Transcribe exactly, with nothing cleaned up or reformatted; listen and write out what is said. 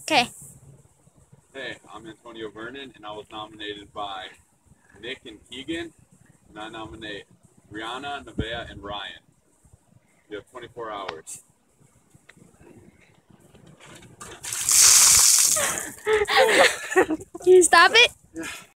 Okay. Hey, I'm Antonio Vernon, and I was nominated by Nick and Keegan, and I nominate Brianna, Nevaeh, and Ryan. You have twenty-four hours. Can you stop it? Yeah.